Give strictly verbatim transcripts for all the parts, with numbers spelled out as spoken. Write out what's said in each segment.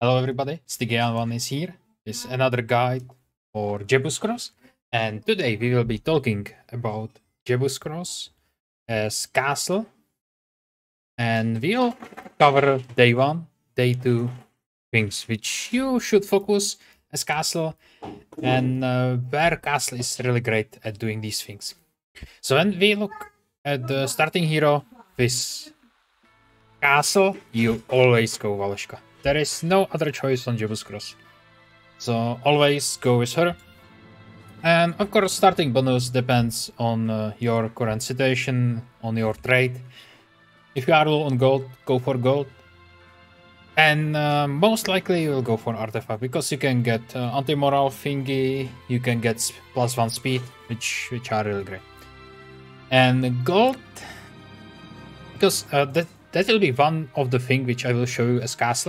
Hello everybody, Stigian1 is here. It's another guide for Jebus Cross, and today we will be talking about Jebus Cross as castle, and we'll cover day one, day two things which you should focus as castle, and uh, where castle is really great at doing these things. So when we look at the starting hero with castle, you always go Valeshka. There is no other choice on Jebus Cross. So always go with her. And of course, starting bonus depends on uh, your current situation, on your trade. If you are low on gold, go for gold. And uh, most likely you will go for artifact because you can get uh, anti-morale thingy, you can get plus one speed, which which are really great. And gold, because uh, that that will be one of the things which I will show you as castle.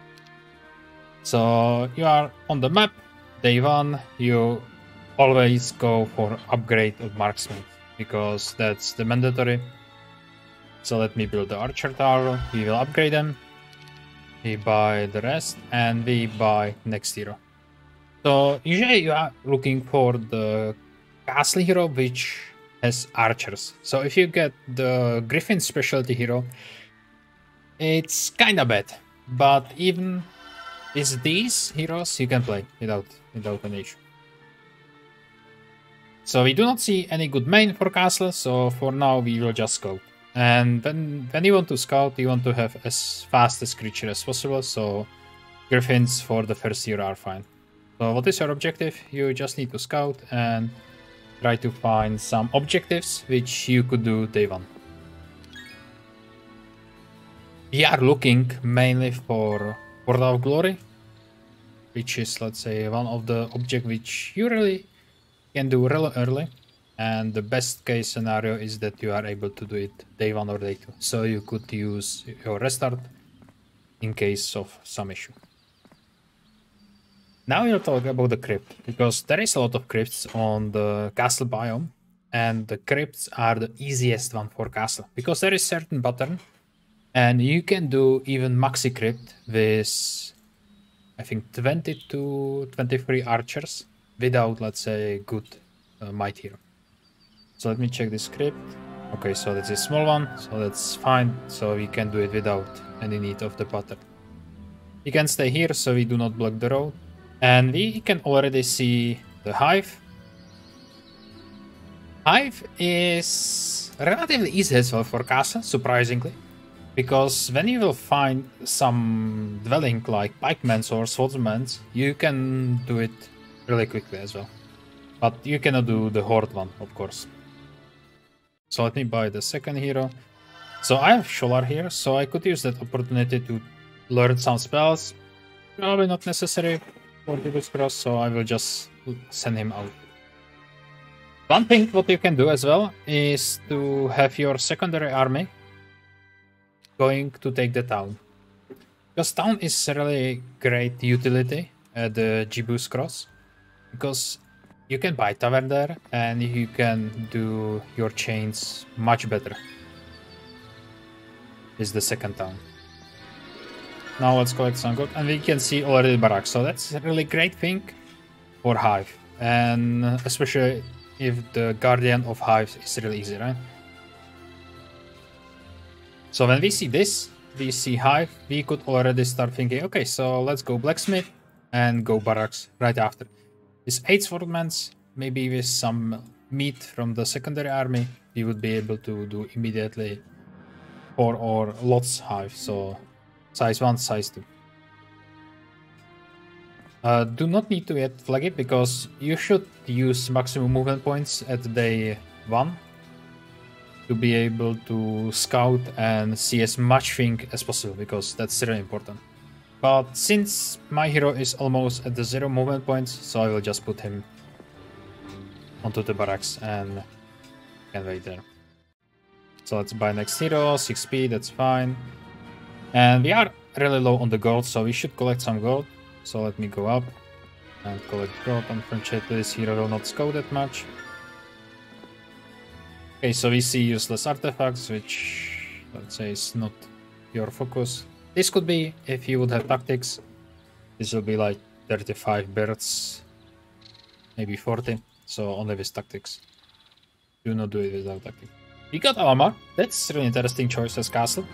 So you are on the map, day one, you always go for upgrade of marksman because that's the mandatory. So let me build the archer tower, we will upgrade them, we buy the rest, and we buy next hero. So usually you are looking for the castle hero which has archers. So if you get the Griffin specialty hero, it's kinda bad, but even is these heroes you can play without without an issue. So we do not see any good main for castle, so for now we will just scout. And when when you want to scout, you want to have as fast as creature as possible, so Griffins for the first year are fine. So what is your objective? You just need to scout and try to find some objectives which you could do day one. We are looking mainly for Portal of Glory, which is, let's say, one of the objects which you really can do really early. And the best case scenario is that you are able to do it day one or day two. So you could use your restart in case of some issue. Now we'll talk about the crypt, because there is a lot of crypts on the castle biome. And the crypts are the easiest one for castle, because there is certain pattern. And you can do even maxi crypt with, I think, twenty to twenty-three archers without, let's say, good uh, might hero. So let me check this crypt. Okay, so that's a small one, so that's fine. So we can do it without any need of the pattern. We can stay here, so we do not block the road. And we can already see the hive. Hive is relatively easy as well for castle, surprisingly. Because when you will find some dwelling like Pikemans or Swordsmans, you can do it really quickly as well. But you cannot do the Horde one, of course. So let me buy the second hero. So I have Sholar here, so I could use that opportunity to learn some spells. Probably not necessary for Jebus Cross, so I will just send him out. One thing what you can do as well is to have your secondary army going to take the town, because town is really great utility at the Jebus Cross, because you can buy tavern there and you can do your chains much better. Is the second town. Now let's collect some gold, and we can see already the barracks, so that's a really great thing for Hive, and especially if the Guardian of Hives is really easy, right? So when we see this, we see Hive, we could already start thinking, okay, so let's go Blacksmith and go Barracks right after. With eight Swordmans, maybe with some meat from the secondary army, we would be able to do immediately four or lots Hive, so size one, size two. Uh, do not need to yet flag it, because you should use maximum movement points at day one. To be able to scout and see as much thing as possible, because that's really important. But since my hero is almost at the zero movement points, so I will just put him onto the barracks and can wait there. So let's buy next hero, six speed, that's fine. And we are really low on the gold, so we should collect some gold. So let me go up and collect gold. Unfortunately, this hero will not scout that much. Okay, so we see useless artifacts, which, let's say, is not your focus. This could be if you would have tactics, This will be like thirty-five birds, maybe forty. So only with tactics. Do not do it without tactics. We got Alamar. That's really interesting choice as castle.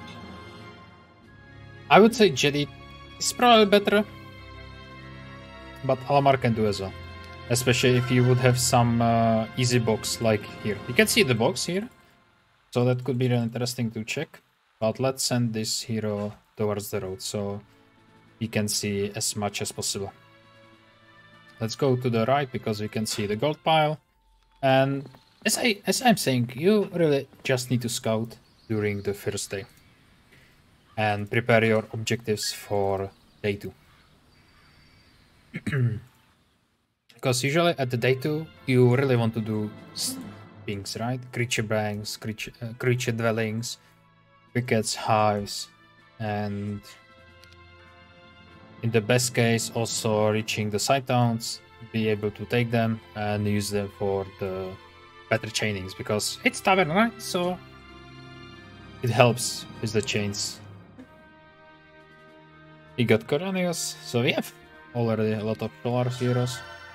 I would say Jedi is probably better, but Alamar can do as well. Especially if you would have some uh, easy box like here. You can see the box here, so that could be really interesting to check. But let's send this hero towards the road so we can see as much as possible. Let's go to the right because we can see the gold pile. And as I as I'm saying, you really just need to scout during the first day and prepare your objectives for day two. Because usually at the day two, you really want to do things, right? Creature banks, creature, uh, creature dwellings, wickets, hives, and in the best case, also reaching the side towns, be able to take them and use them for the better chainings, because it's tavern, right? So it helps with the chains. We got Cornelius, so we have already a lot of solar heroes.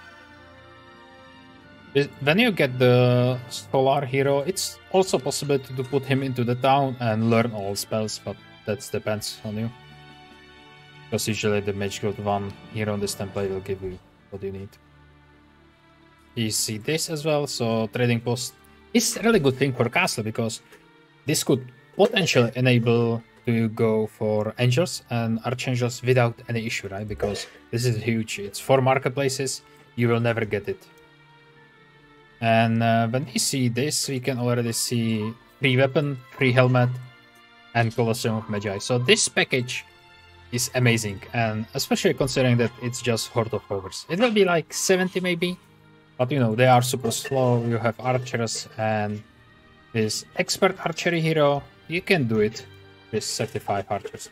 When you get the solar hero, it's also possible to put him into the town and learn all spells, but that depends on you. Because usually the Mage Guild one hero on this template will give you what you need. You see this as well, so Trading Post is a really good thing for Castle, because this could potentially enable to go for Angels and Archangels without any issue, right? Because this is huge, it's four marketplaces, you will never get it. And uh, when we see this, we can already see free weapon, free helmet, and Colosseum of Magi. So this package is amazing, and especially considering that it's just Horde of Ogres. It will be like seventy maybe, but you know, they are super slow. You have archers, and this expert archery hero, you can do it with thirty-five archers.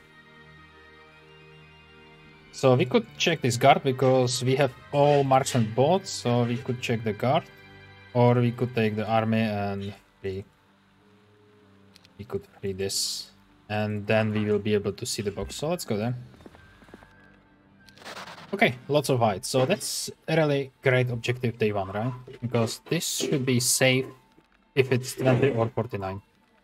So we could check this guard, because we have all marksman bots, so we could check the guard. Or we could take the army and free. We could free this. And then we will be able to see the box. So let's go there. Okay, lots of height. So that's a really great objective day one, right? Because this should be safe if it's twenty or forty-nine.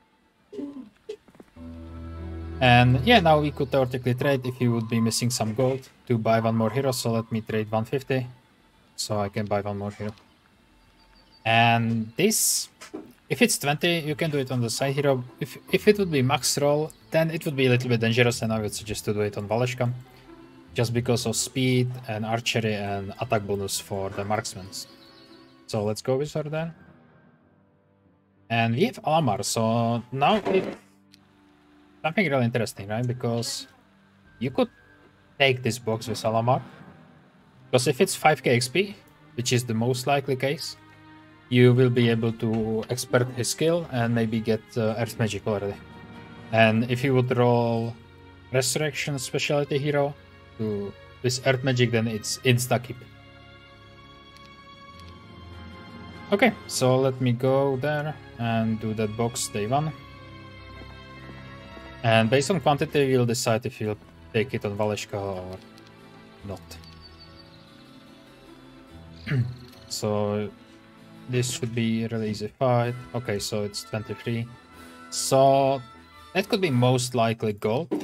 And yeah, now we could theoretically trade if you would be missing some gold to buy one more hero. So let me trade one fifty. So I can buy one more hero. And this, if it's twenty, you can do it on the side hero. If if it would be max roll, then it would be a little bit dangerous, and I would suggest to do it on Valeshka, just because of speed and archery and attack bonus for the marksmen. So let's go with her then. And we have Alamar, so now it's something really interesting, right? Because you could take this box with Alamar, because if it's five K X P, which is the most likely case, you will be able to expert his skill and maybe get uh, Earth Magic already. And if you would roll Resurrection Specialty Hero to this Earth Magic, then it's insta-keep. Okay, so let me go there and do that box day one. And based on quantity, we'll decide if you'll take it on Valeshka or not. So this should be a really easy fight. Okay, so it's twenty-three. So that could be most likely gold.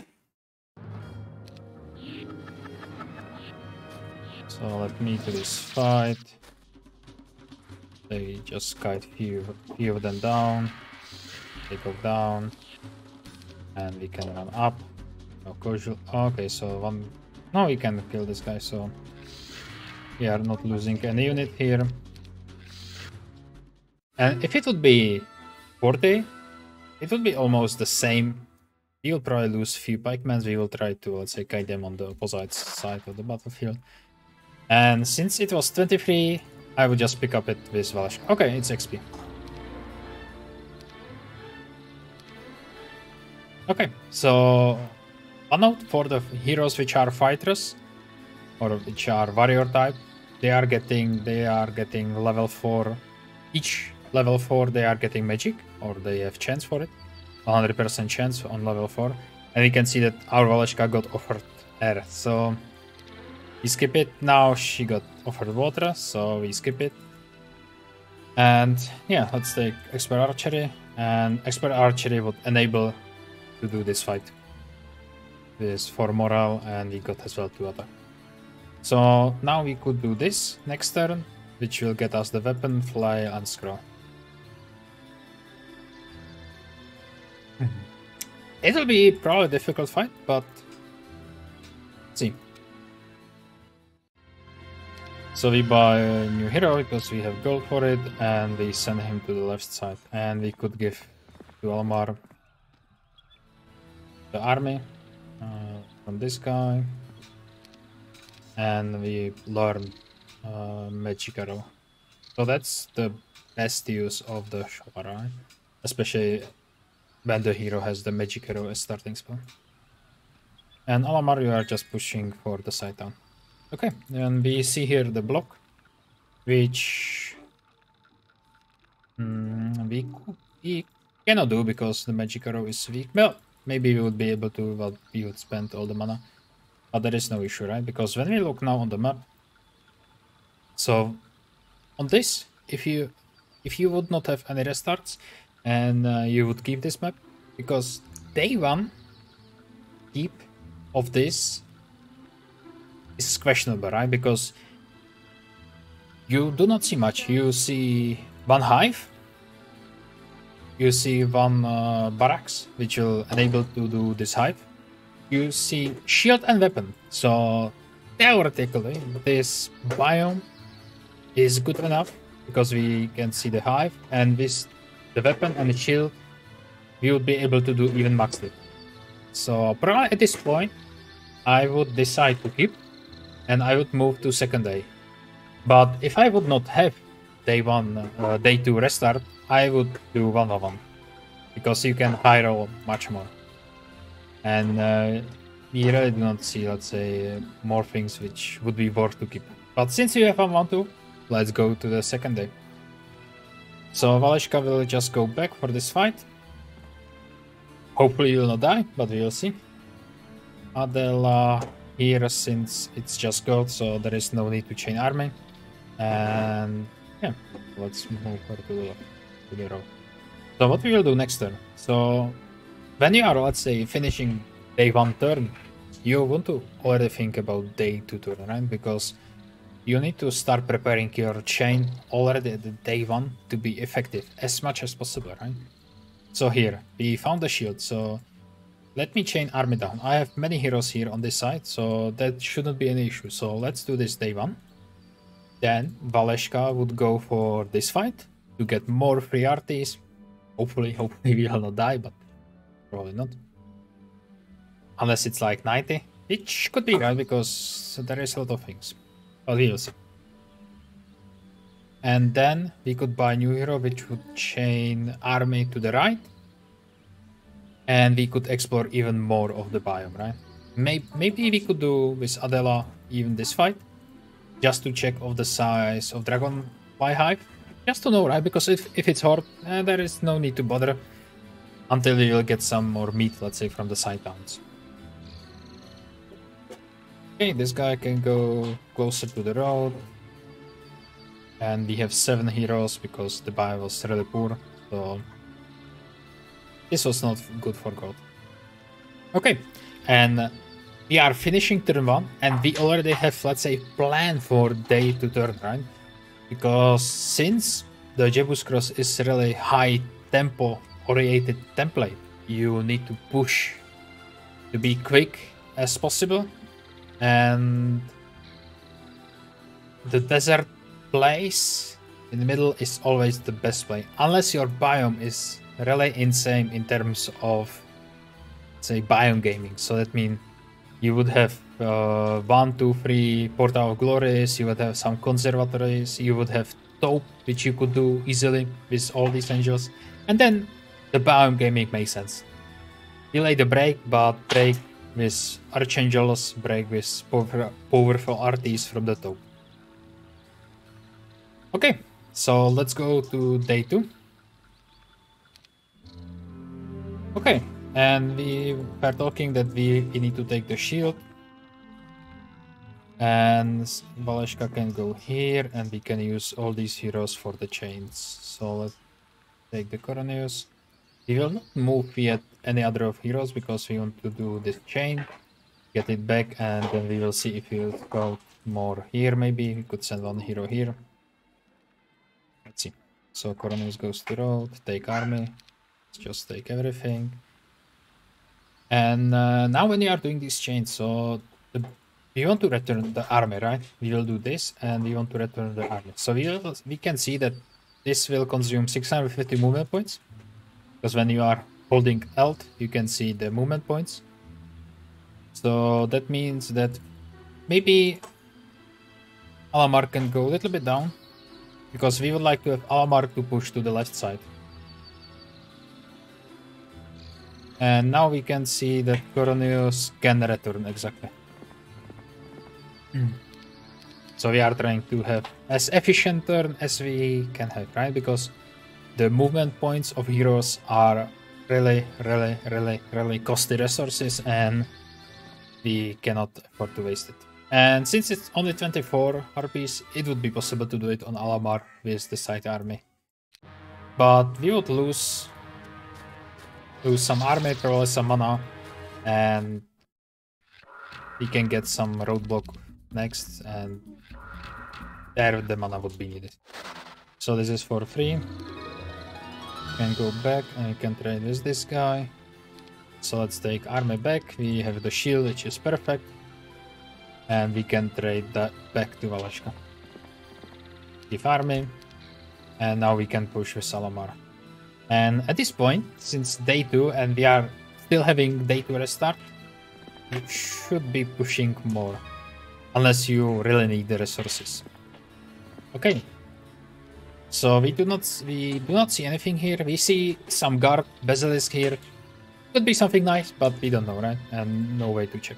So let me do this fight. They just kite few, few of them down. They go down. And we can run up. No casual. Okay, so one. No, we can kill this guy, so we are not losing any unit here. And if it would be forty, it would be almost the same. We will probably lose a few pikemen. We will try to, let's say, kite them on the opposite side of the battlefield. And since it was twenty-three, I would just pick up it with Valeshka. Okay, it's X P. Okay, so one note for the heroes which are fighters or which are warrior type, they are getting they are getting level four each. Level four, they are getting magic, or they have chance for it. one hundred percent chance on level four. And we can see that our Valeshka got offered air. So We skip it. Now she got offered water, so we skip it. And yeah, let's take Expert Archery. And Expert Archery would enable to do this fight. This for morale, and we got as well two other. So now we could do this next turn, which will get us the weapon, fly, and scroll. It'll be probably a difficult fight, but let's see. So we buy a new hero because we have gold for it, and we send him to the left side. And we could give to Almar the army uh, from this guy. And we learn uh, Magic Arrow. So that's the best use of the Shoara, especially when the hero has the Magic Arrow as starting spell. And Alamar, you are just pushing for the side down. Okay, and we see here the block, which mm, we, could, we cannot do because the Magic Arrow is weak. Well, maybe we would be able to, but we would spend all the mana. But there is no issue, right? Because when we look now on the map, so on this, if you if you would not have any restarts, and uh, you would keep this map, because day one keep of this is questionable, right? Because you do not see much. You see one hive, you see one uh, barracks, which will enable to do this hive. You see shield and weapon, so theoretically this biome is good enough because we can see the hive, and with the weapon and the shield we would be able to do even max it. So probably at this point I would decide to keep and I would move to second day. But if I would not have day one, uh, day two restart, I would do one of them because you can high roll much more. And uh, we really do not see, let's say, uh, more things which would be worth to keep. But since you have one one two, let's go to the second day. So Valeshka will just go back for this fight. Hopefully he will not die, but we will see. Adela here, since it's just gold, so there is no need to chain army. And yeah, let's move her to the, to the road. So what we will do next turn. So when you are, let's say, finishing day one turn, you want to already think about day two turn, right? Because you need to start preparing your chain already at the day one to be effective as much as possible, right? So here, we found the shield, so let me chain army down. I have many heroes here on this side, so that shouldn't be an issue. So let's do this day one. Then Valeshka would go for this fight to get more free arties. Hopefully, hopefully we will not die, but probably not. Unless it's like ninety, which could be right, because there is a lot of things. But we'll see. And then we could buy a new hero, which would chain army to the right. And we could explore even more of the biome, right? Maybe, maybe we could do with Adela even this fight. Just to check of the size of Dragonfly Hive. Just to know, right? Because if, if it's hard, eh, there is no need to bother. Until you'll get some more meat, let's say, from the side towns. Okay, this guy can go closer to the road. And we have seven heroes because the buy was really poor. So this was not good for gold. Okay, and we are finishing turn one, and we already have, let's say, plan for day two turn, right? Because since the Jebus Cross is really high tempo oriented template, you need to push to be quick as possible, and the desert place in the middle is always the best way, unless your biome is really insane in terms of, say, biome gaming. So that means you would have uh, one, two, three Portal of Glories, you would have some conservatories, you would have Taupe, which you could do easily with all these angels, and then the biome gaming makes sense. Delay the break, but break with Archangels, break with power, powerful artists from the Taupe. Okay, so let's go to day two. Okay, and we were talking that we, we need to take the shield. And Valeshka can go here, and we can use all these heroes for the chains. So let's take the Coroneus. We will not move yet any other of heroes because we want to do this chain, get it back, and then we will see if we'll go more here. Maybe we could send one hero here. Let's see. So Coroneus goes to road, take army, let's just take everything. And uh, now when you are doing this chain, so the, we want to return the army, right? We will do this, and we want to return the army. So we will, we can see that this will consume six hundred fifty movement points, because when you are holding Alt, you can see the movement points. So that means that maybe Alamar can go a little bit down, because we would like to have Alamar to push to the left side. And now we can see that Coroneus can return exactly. So we are trying to have as efficient turn as we can have, right? Because the movement points of heroes are really, really, really, really costly resources, and we cannot afford to waste it. And since it's only twenty-four harpies, it would be possible to do it on Alamar with the side army. But we would lose lose some army, probably some mana, and we can get some roadblock next, and there the mana would be needed. So this is for free. You can go back and you can trade with this guy. So let's take army back. We have the shield, which is perfect. And we can trade that back to Valeshka. Give army. And now we can push with Salamar. And at this point, since day two and we are still having day two restart, you should be pushing more. Unless you really need the resources. Okay. So we do not we do not see anything here. We see some guard basilisk here. Could be something nice, but we don't know, right? And no way to check.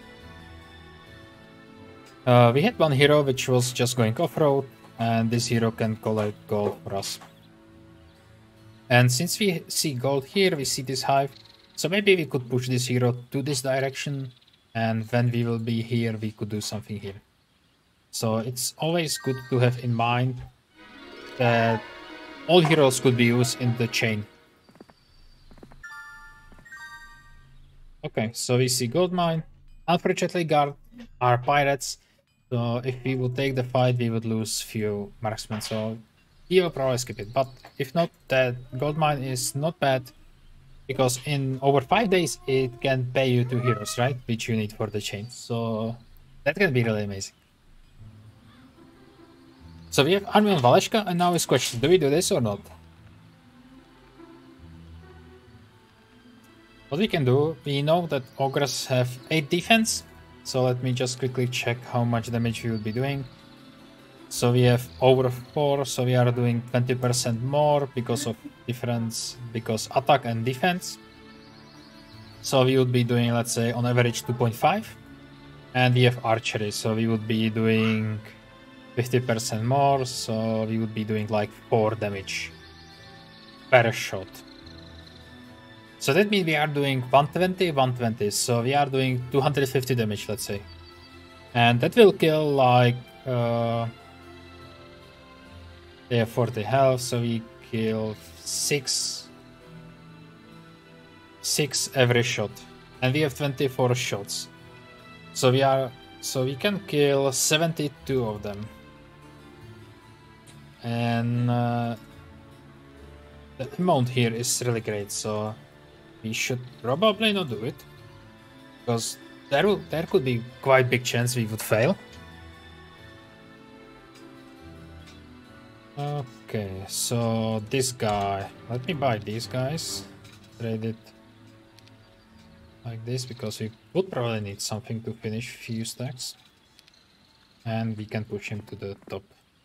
Uh, we had one hero which was just going off-road, and this hero can collect gold for us. And since we see gold here, we see this hive, so maybe we could push this hero to this direction, and when we will be here, we could do something here. So it's always good to have in mind that all heroes could be used in the chain. Okay, so we see gold mine. Unfortunately, guard are pirates, so if we would take the fight, we would lose few marksmen, so we will probably skip it. But if not, that gold mine is not bad, because in over five days, it can pay you two heroes, right? Which you need for the chain, so that can be really amazing. So we have army on Valeshka, and now is question, do we do this or not? What we can do, we know that ogres have eight defense, so let me just quickly check how much damage we will be doing. So we have over four, so we are doing twenty percent more because of difference, because attack and defense. So we would be doing, let's say, on average two point five. And we have archery, so we would be doing fifty percent more, so we would be doing like four damage per shot. So that means we are doing one twenty, one twenty, so we are doing two hundred fifty damage, let's say. And that will kill like... Uh, they have forty health, so we kill six... six every shot. And we have twenty-four shots. So we are... so we can kill seventy-two of them. And... Uh, the amount here is really great, so... we should probably not do it, because there will, there could be quite big chance we would fail. Okay, so this guy, let me buy these guys, trade it like this, because we would probably need something to finish few stacks, and we can push him to the top.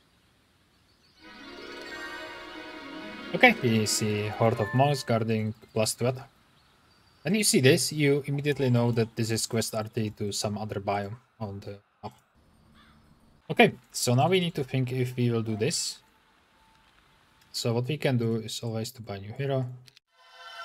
Okay, we see Horde of Monks guarding plus two attack. When you see this, you immediately know that this is quest R T to some other biome on the map. Okay, so now we need to think if we will do this. So what we can do is always to buy new hero.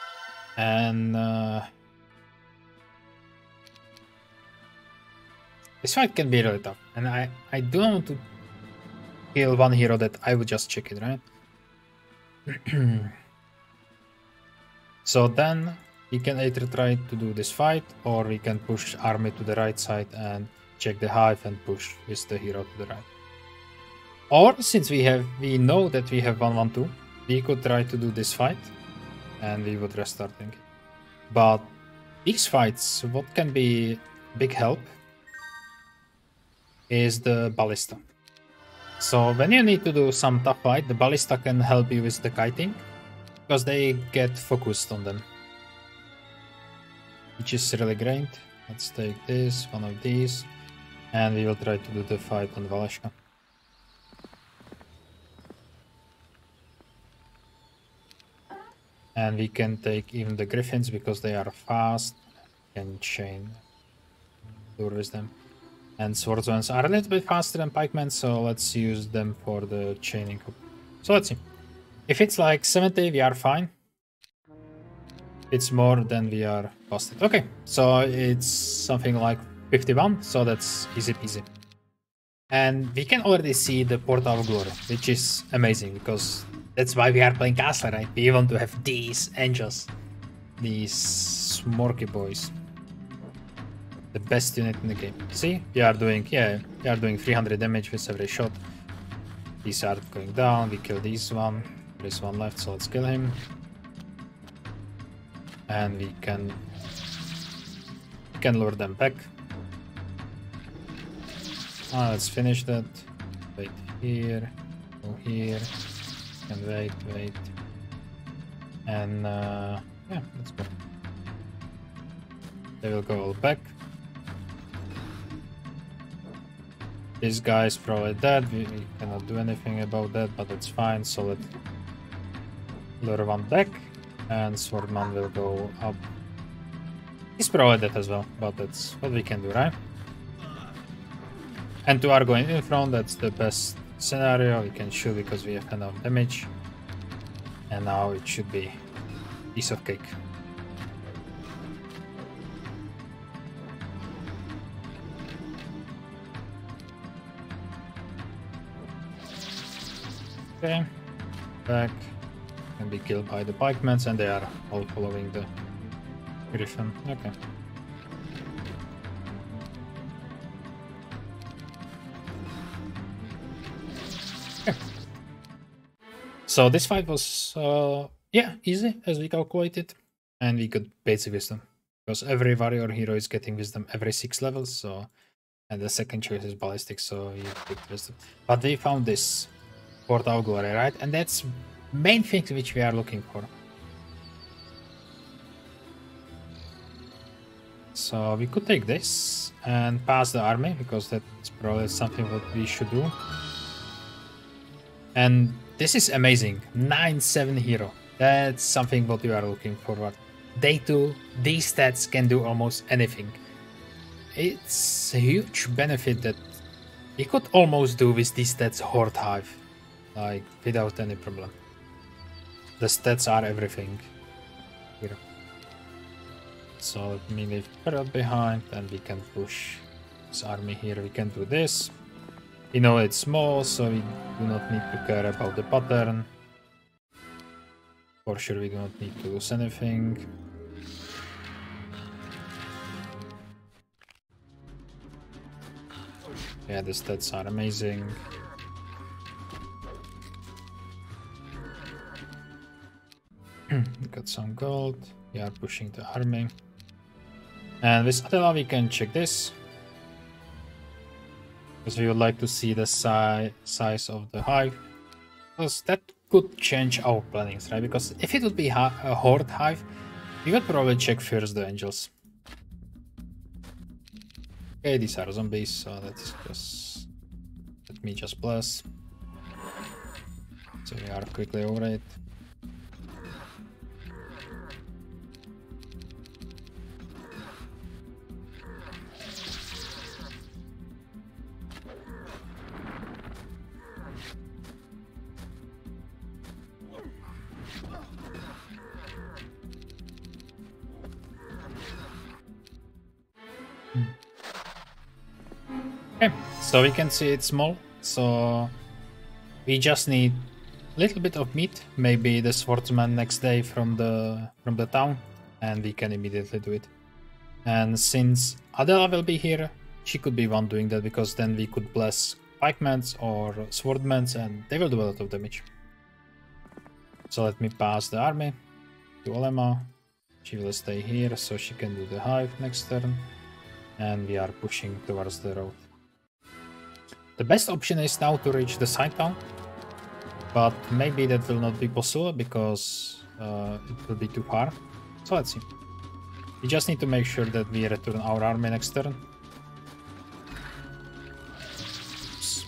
And... Uh, This fight can be really tough, and I, I don't want to kill one hero that I would just check it, right? So then we can either try to do this fight, or we can push army to the right side and check the hive and push with the hero to the right. Or since we have we know that we have one one two, we could try to do this fight and we would restarting it. But these fights, what can be big help is the ballista. So when you need to do some tough fight, the ballista can help you with the kiting, because they get focused on them, which is really great. Let's take this, one of these, and we will try to do the fight on Valashka. And we can take even the griffins because they are fast and chain lure with them. And swordsmans are a little bit faster than pikemen, so let's use them for the chaining. So let's see. If it's like seventy, we are fine. If it's more, then we are busted. Okay, so it's something like fifty-one, so that's easy peasy. And we can already see the Portal of Glory, which is amazing, because that's why we are playing Castle, right? We want to have these angels, these Smorky boys. The best unit in the game. See, we are doing, yeah, we are doing three hundred damage with every shot. These are going down, we kill this one. There is one left, so let's kill him. And we can, we can lure them back. Ah, let's finish that. Wait here, go here, and wait, wait. And uh, yeah, let's go. They will go all back. This guy is probably dead, we, we cannot do anything about that, but that's fine, so let's lure one back, and Swordman will go up. He's probably dead as well, but that's what we can do, right? And two are going in front, that's the best scenario, we can shoot because we have enough damage. And now it should be a piece of cake. Okay, back, can be killed by the pikemen, and they are all following the griffin. Okay. Okay. So this fight was, uh, yeah, easy as we calculated, and we could basic wisdom, because every warrior hero is getting wisdom every six levels, so, and the second choice is ballistic, so you picked wisdom. But we found this Portal of Glory, right? And that's main thing which we are looking for. So we could take this and pass the army, because that's probably something what we should do. And this is amazing. nine seven hero. That's something what we are looking forward. Day two, these stats can do almost anything. It's a huge benefit that we could almost do with these stats Horde Hive. Like, without any problem. The stats are everything here. So let me leave Peril behind, and we can push this army here. We can do this. We know it's small, so we do not need to care about the pattern. For sure we do not need to lose anything. Yeah, the stats are amazing. Got some gold. We are pushing the army. And with Attila we can check this. Because we would like to see the si size of the hive. Because that could change our plannings, right? Because if it would be a Horde hive, we would probably check first the angels. Okay, these are zombies, so that's just... Let me just bless. So we are quickly over it. Okay, so we can see it's small, so we just need a little bit of meat, maybe the swordsman next day from the from the town, and we can immediately do it. And since Adela will be here, she could be one doing that, because then we could bless pikemans or swordmans and they will do a lot of damage. So let me pass the army to Olema. She will stay here so she can do the hive next turn. And we are pushing towards the road. The best option is now to reach the side town, but maybe that will not be possible because uh, it will be too far. So let's see. We just need to make sure that we return our army next turn. Oops.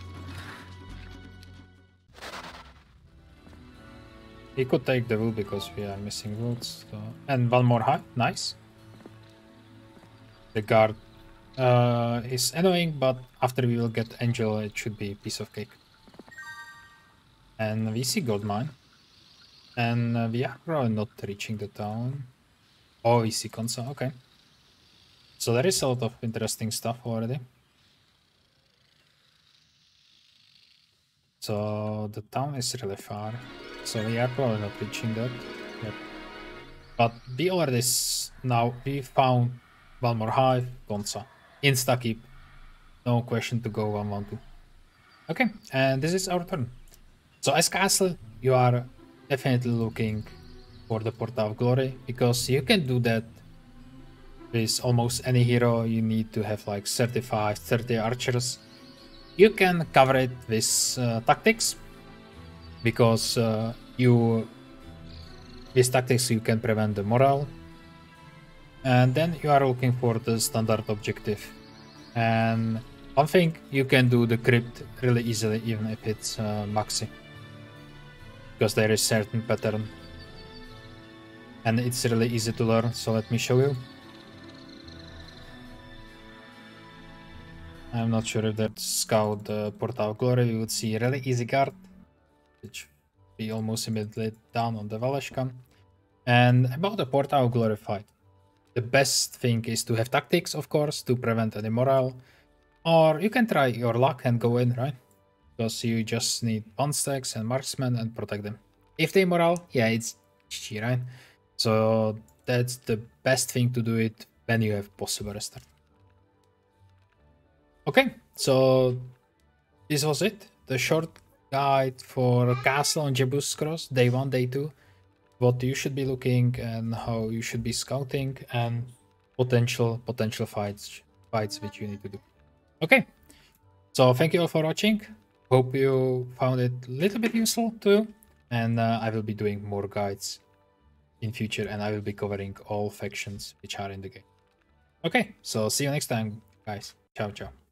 We could take the wood because we are missing woods. So... And one more hive, nice. The guard uh, is annoying, but after we will get Angel, it should be a piece of cake. And we see gold mine. And uh, we are probably not reaching the town. Oh, we see Konsa, okay. So there is a lot of interesting stuff already. So the town is really far. So we are probably not reaching that. Yep. But we already now we found one more hive, Konsa. Insta keep. No question to go one one two. Okay, and this is our turn. So as castle, you are definitely looking for the Portal of Glory, because you can do that with almost any hero. You need to have like thirty-five, thirty archers. You can cover it with uh, tactics, because uh, you with tactics you can prevent the morale. And then you are looking for the standard objective. And one thing, you can do the crypt really easily, even if it's uh, maxi, because there is certain pattern. And it's really easy to learn, so let me show you. I'm not sure if that scout the uh, Portal of Glory, we would see really easy guard, which be almost immediately down on the Valeshka. And about the Portal of Glory fight, the best thing is to have tactics, of course, to prevent any morale. Or you can try your luck and go in, right? Because you just need pawn stacks and marksmen and protect them. If they morale, yeah, it's G G, right? So that's the best thing to do it when you have possible restart. Okay, so this was it. The short guide for Castle on Jebus Cross, day one, day two. What you should be looking and how you should be scouting, and potential potential fights fights which you need to do. Okay, so thank you all for watching. Hope you found it a little bit useful to you, and uh, I will be doing more guides in future, and I will be covering all factions which are in the game. Okay, so see you next time, guys. Ciao, ciao.